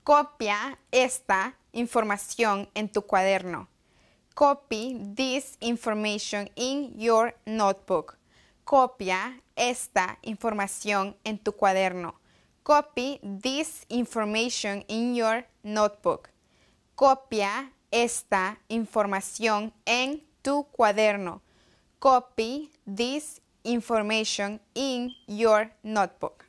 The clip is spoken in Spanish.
Copia esta información en tu cuaderno. Copy this information in your notebook. Copia esta información en tu cuaderno. Copy this information in your notebook. Copia esta información en tu cuaderno. Copy this information in your notebook.